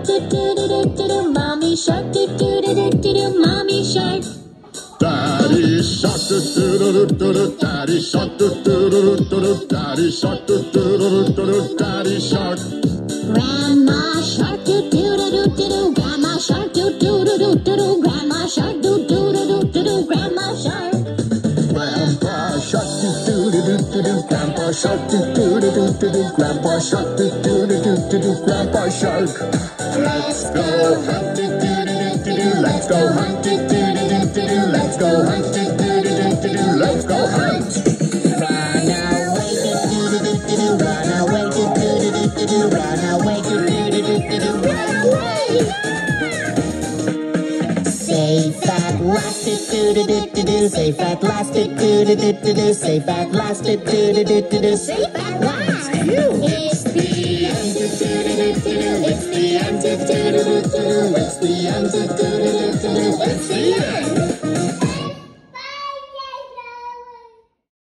do do do do do do. Mommy shark do do do do do do. Mommy shark. Daddy shark do do do do do. Daddy shark do do do do do. Daddy shark do do do do do. Daddy shark. Grandma shark do do do do do do. Grandma shark do do do do do do. Grandma shark do do do do do do. Grandma shark. Grandpa shark do do do do do do. Grandpa shark do do do do do do. Grandpa shark do do do do do do. Grandpa shark. Let's go hunt do do do do do. Let's go hunt do do do do do. Let's go hunt do do do do do. Let's go hunt. Run away do do do do do do. Run away do do do do do do. Run away do do do do do do. Run away. Safe at last do do do do do do. Safe at last do do do do do do. Safe at last do do do do do do. Safe at last. It's the end do do do do do. It's the end do do do do do. It's the end do do do do do. It's the end.